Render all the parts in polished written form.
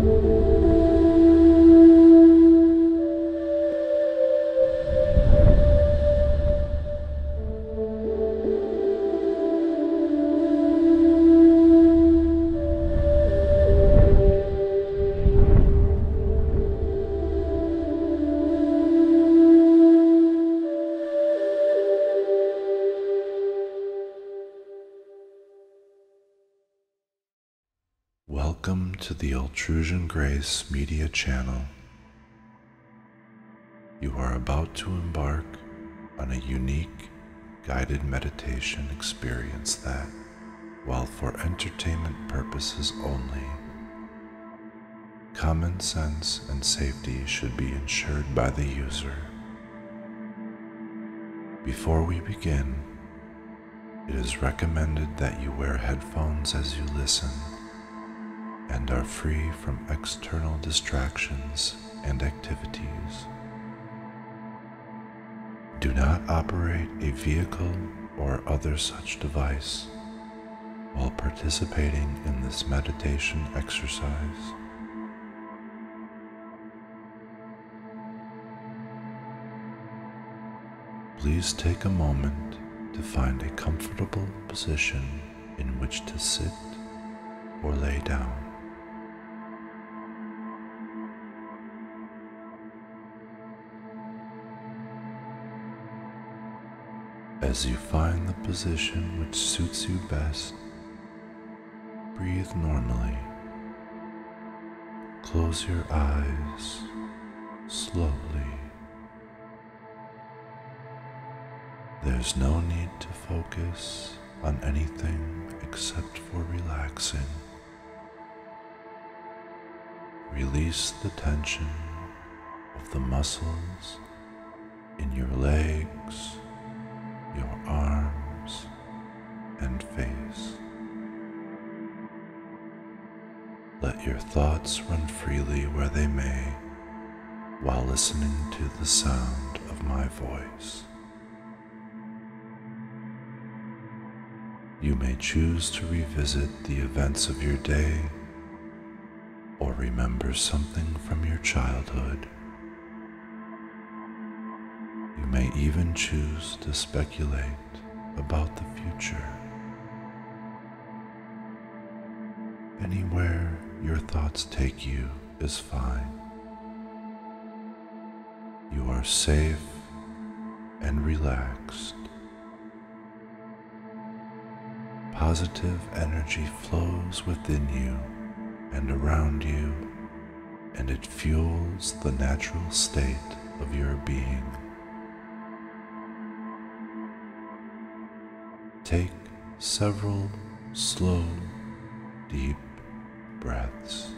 Welcome to the Altrusian Grace Media channel. You are about to embark on a unique, guided meditation experience that, while for entertainment purposes only, common sense and safety should be ensured by the user. Before we begin, it is recommended that you wear headphones as you listen and are free from external distractions and activities. Do not operate a vehicle or other such device while participating in this meditation exercise. Please take a moment to find a comfortable position in which to sit or lay down. As you find the position which suits you best, breathe normally. Close your eyes slowly. There's no need to focus on anything except for relaxing. Release the tension of the muscles in your legs, your arms and face. Let your thoughts run freely where they may while listening to the sound of my voice. You may choose to revisit the events of your day or remember something from your childhood. You may even choose to speculate about the future. Anywhere your thoughts take you is fine. You are safe and relaxed. Positive energy flows within you and around you, and it fuels the natural state of your being. Take several slow, deep breaths.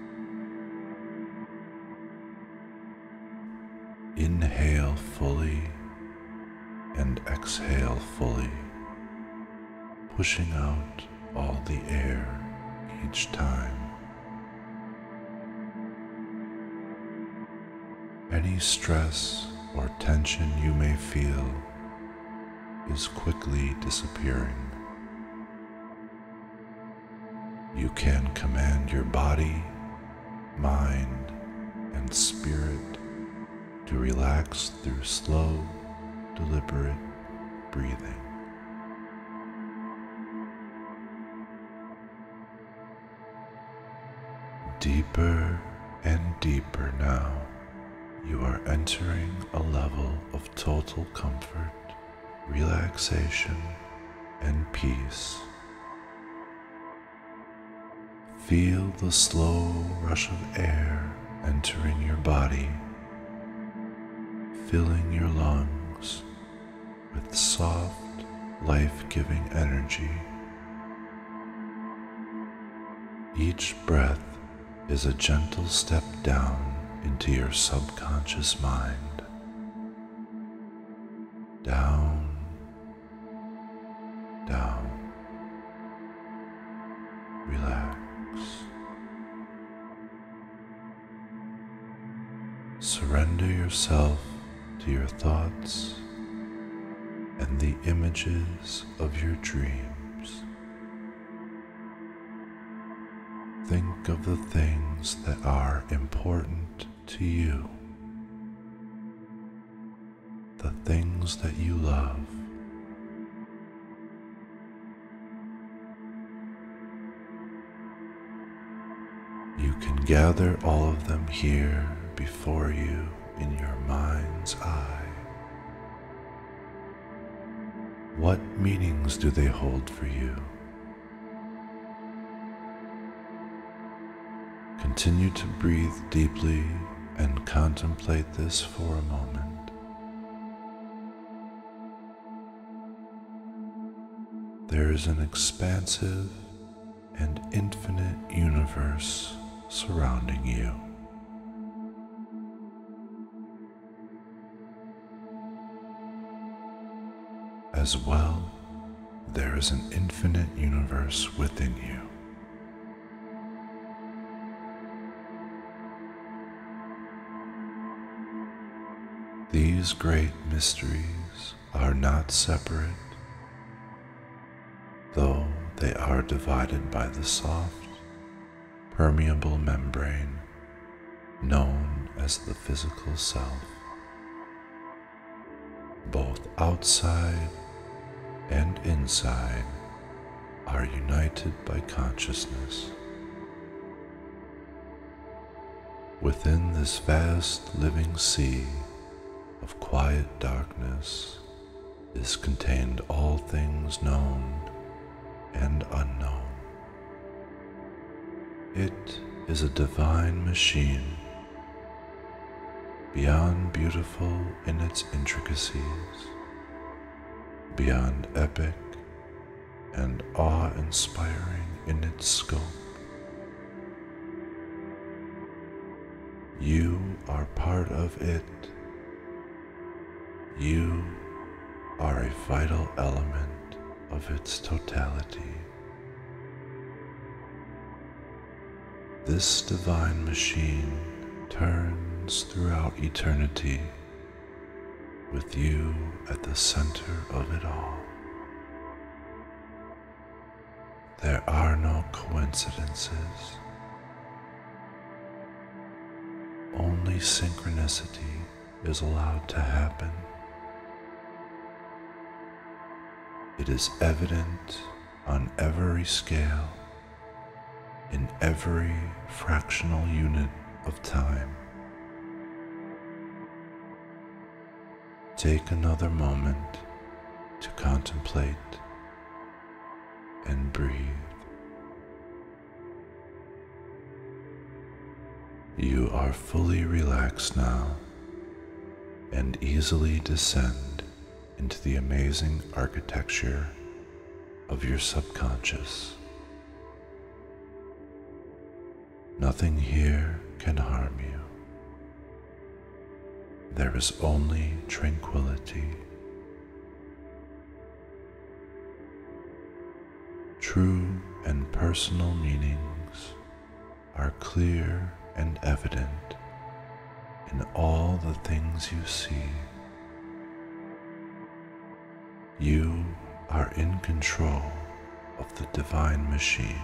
Inhale fully and exhale fully, pushing out all the air each time. Any stress or tension you may feel is quickly disappearing. You can command your body, mind, and spirit to relax through slow, deliberate breathing. Deeper and deeper now, you are entering a level of total comfort, relaxation, and peace. Feel the slow rush of air entering your body, filling your lungs with soft, life-giving energy. Each breath is a gentle step down into your subconscious mind. Down, down. Relax. Surrender yourself to your thoughts and the images of your dreams. Think of the things that are important to you, the things that you love. You can gather all of them here before you in your mind's eye. What meanings do they hold for you? Continue to breathe deeply and contemplate this for a moment. There is an expansive and infinite universe surrounding you. As well, there is an infinite universe within you. These great mysteries are not separate, though they are divided by the soft, permeable membrane known as the physical self. Both outside and inside are united by consciousness. Within this vast living sea of quiet darkness is contained all things known and unknown. It is a divine machine, beyond beautiful in its intricacies, beyond epic and awe-inspiring in its scope. You are part of it. You are a vital element of its totality. This divine machine turns throughout eternity with you at the center of it all. There are no coincidences. Only synchronicity is allowed to happen. It is evident on every scale, in every fractional unit of time. Take another moment to contemplate and breathe. You are fully relaxed now and easily descend into the amazing architecture of your subconscious. Nothing here can harm you. There is only tranquility. True and personal meanings are clear and evident in all the things you see. You are in control of the divine machine.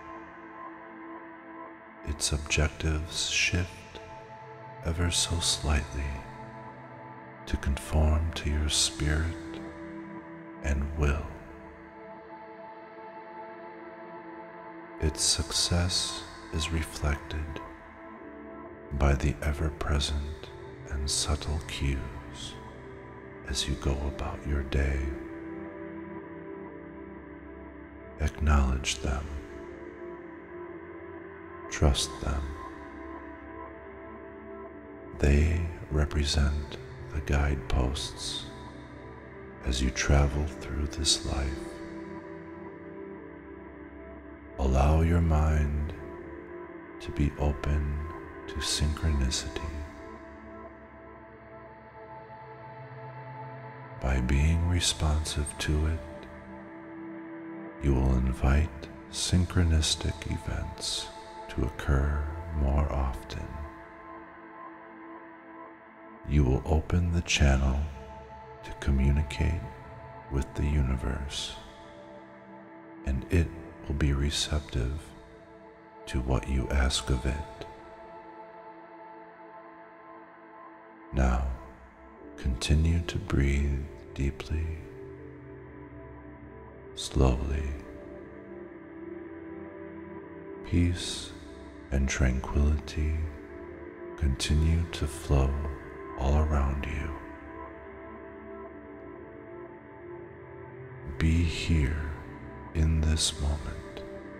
Its objectives shift ever so slightly to conform to your spirit and will. Its success is reflected by the ever-present and subtle cues as you go about your day. Acknowledge them. Trust them. They represent the guideposts as you travel through this life. Allow your mind to be open to synchronicity. By being responsive to it, you will invite synchronistic events to occur more often. You will open the channel to communicate with the universe, and it will be receptive to what you ask of it. Now, continue to breathe deeply, slowly. Peace and tranquility continue to flow all around you. Be here in this moment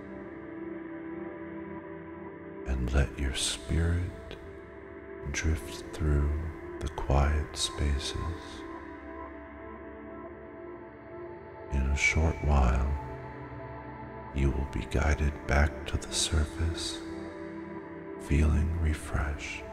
and let your spirit drift through the quiet spaces. In a short while, you will be guided back to the surface, feeling refreshed.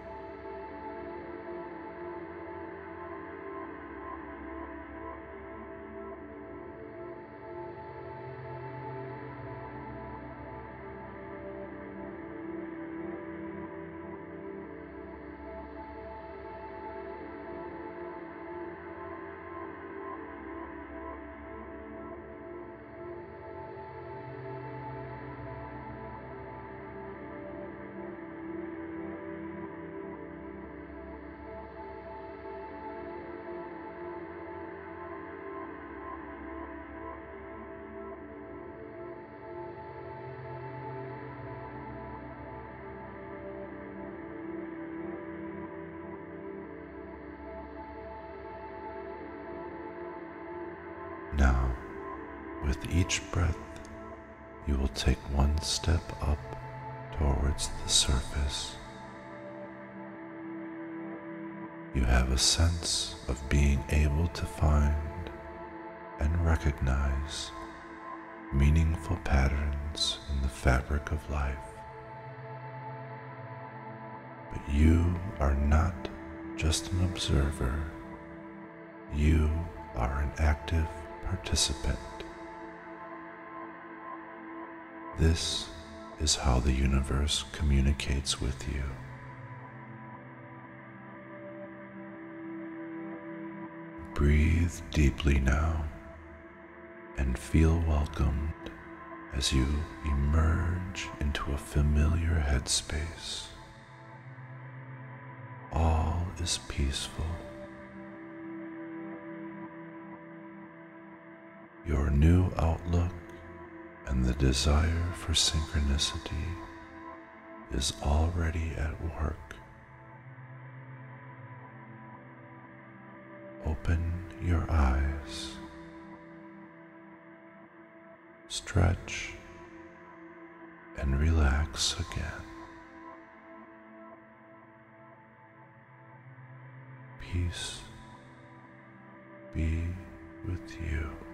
Now, with each breath, you will take one step up towards the surface. You have a sense of being able to find and recognize meaningful patterns in the fabric of life. But you are not just an observer, you are an active participant. This is how the universe communicates with you. Breathe deeply now and feel welcomed as you emerge into a familiar headspace. All is peaceful. Your new outlook and the desire for synchronicity is already at work. Open your eyes, stretch, and relax again. Peace be with you.